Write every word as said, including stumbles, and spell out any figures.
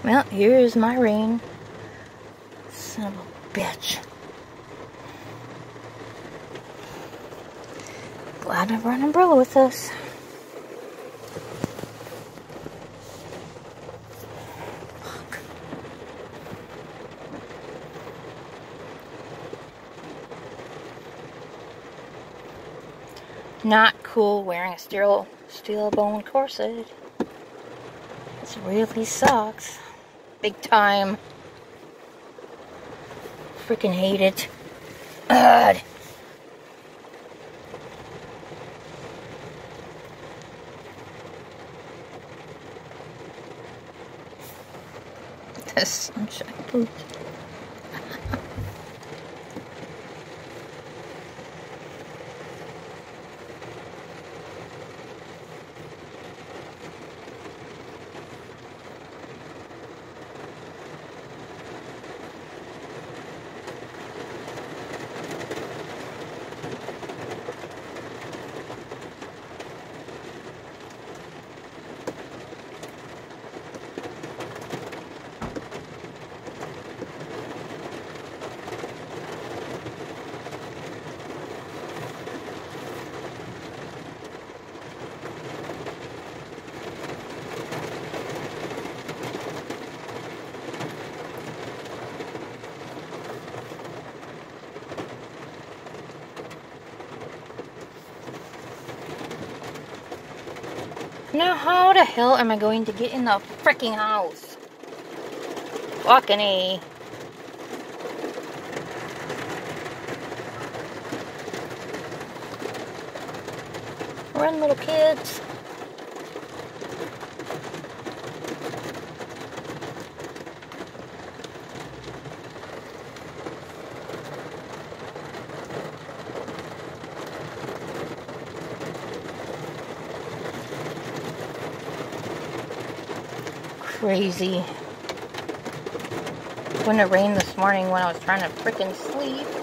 Well, here's my rain. Son of a bitch. Glad I brought an umbrella with us. Fuck. Not cool wearing a steel, steel bone corset. This really sucks. Big time. Freaking hate it. God. The sunshine boots. Now how the hell am I going to get in the freaking house? Fucking A. Run, little kids. Crazy. When it rained this morning when I was trying to freaking sleep.